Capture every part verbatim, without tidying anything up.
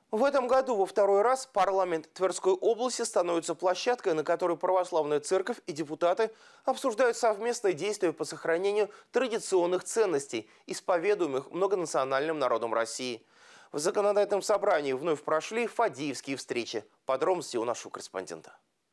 В этом году во второй раз парламент Тверской области становится площадкой, на которой православная церковь и депутаты обсуждают совместные действия по сохранению традиционных ценностей, исповедуемых многонациональным народом России. В законодательном собрании вновь прошли фадеевские встречи. Подробности у нашего корреспондента.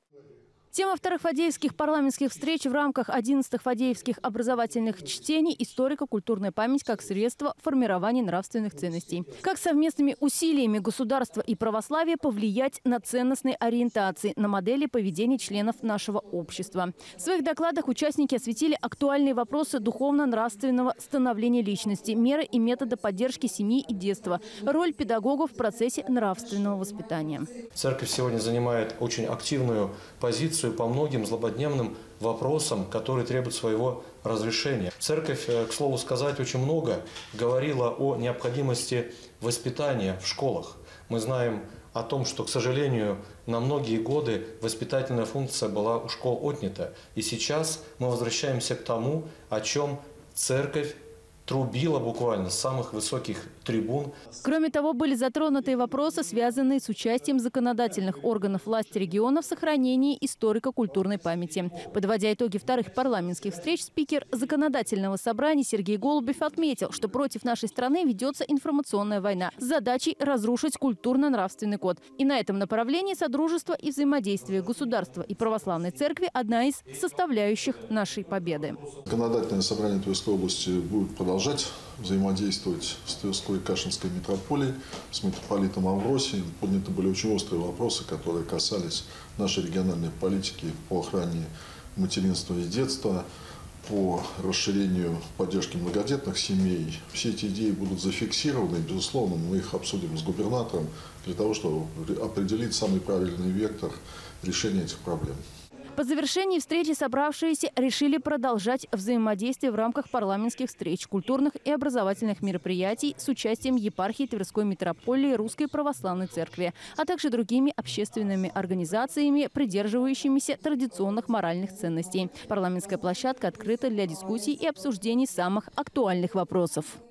Тема вторых фадеевских парламентских встреч в рамках одиннадцатых фадеевских образовательных чтений «Историко-культурная память как средство формирования нравственных ценностей». Как совместными усилиями государства и православия повлиять на ценностные ориентации, на модели поведения членов нашего общества. В своих докладах участники осветили актуальные вопросы духовно-нравственного становления личности, меры и методы поддержки семьи и детства, роль педагогов в процессе нравственного воспитания. Церковь сегодня занимает очень активную позицию по многим злободневным вопросам, которые требуют своего разрешения. Церковь, к слову сказать, очень много говорила о необходимости воспитания в школах. Мы знаем о том, что, к сожалению, на многие годы воспитательная функция была у школ отнята. И сейчас мы возвращаемся к тому, о чем церковь трубила буквально с самых высоких трибун. Кроме того, были затронуты и вопросы, связанные с участием законодательных органов власти региона в сохранении историко-культурной памяти. Подводя итоги вторых парламентских встреч, спикер законодательного собрания Сергей Голубев отметил, что против нашей страны ведется информационная война с задачей разрушить культурно-нравственный код. И на этом направлении содружество и взаимодействие государства и православной церкви – одна из составляющих нашей победы. Законодательное собрание Тверской области будет продолжать продолжать взаимодействовать с Тверской и Кашинской митрополией, с митрополитом Авросием. Подняты были очень острые вопросы, которые касались нашей региональной политики по охране материнства и детства, по расширению поддержки многодетных семей. Все эти идеи будут зафиксированы, и, безусловно, мы их обсудим с губернатором для того, чтобы определить самый правильный вектор решения этих проблем. По завершении встречи собравшиеся решили продолжать взаимодействие в рамках парламентских встреч, культурных и образовательных мероприятий с участием епархии Тверской митрополии Русской Православной Церкви, а также другими общественными организациями, придерживающимися традиционных моральных ценностей. Парламентская площадка открыта для дискуссий и обсуждений самых актуальных вопросов.